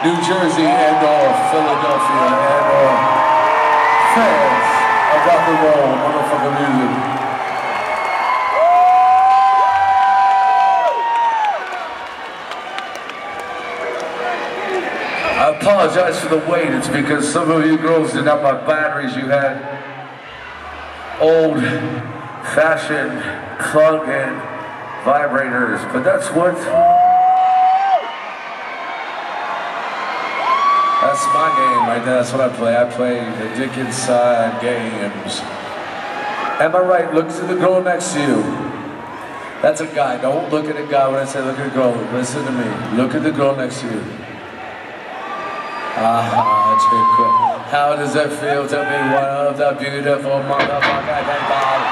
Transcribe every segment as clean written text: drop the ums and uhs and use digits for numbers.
New Jersey and/or Philadelphia and/or fans of rock and roll motherfucking music. I apologize for the wait. It's because some of you girls didn't have my batteries. You had old-fashioned plug-in vibrators, but that's my game right there. That's what I play. I play the dick inside games. Am I right? Look to the girl next to you. That's a guy. Don't look at a guy when I say look at a girl. Listen to me. Look at the girl next to you. How does it feel to be one of the beautiful motherfuckers that God?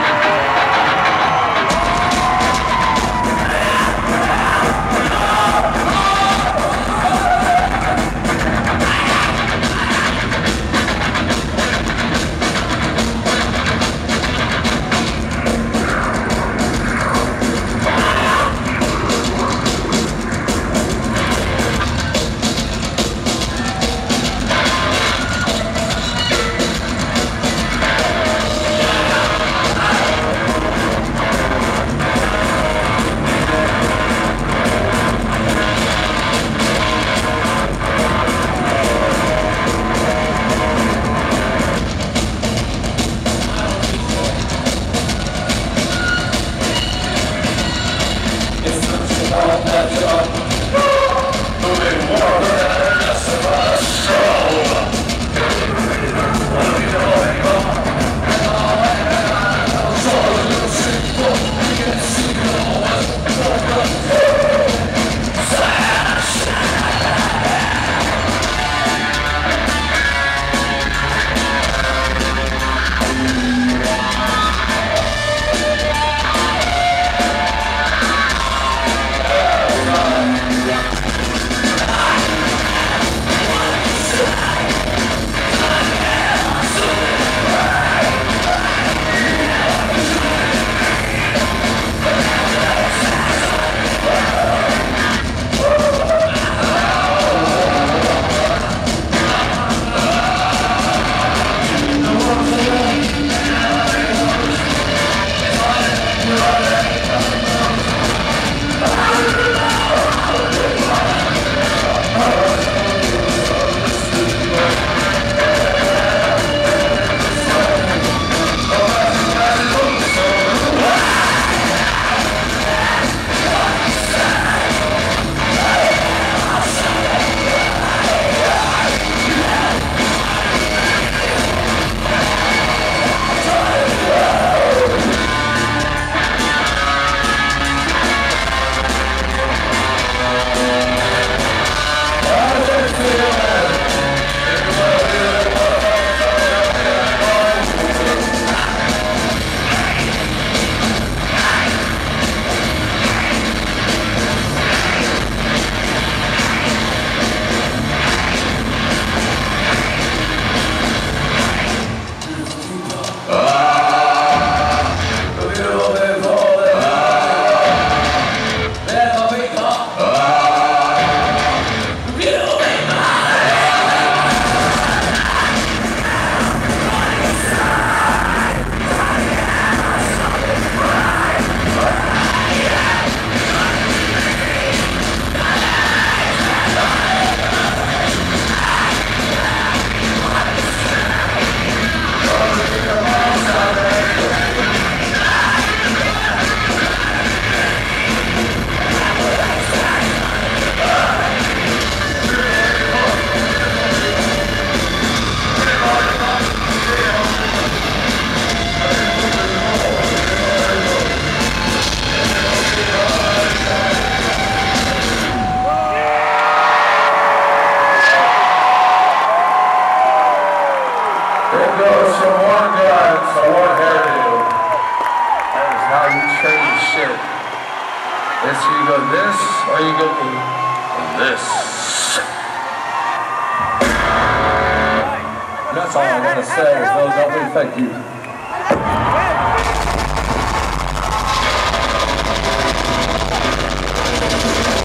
It's either this or you go this. That's all I gotta say. Philadelphia, thank you.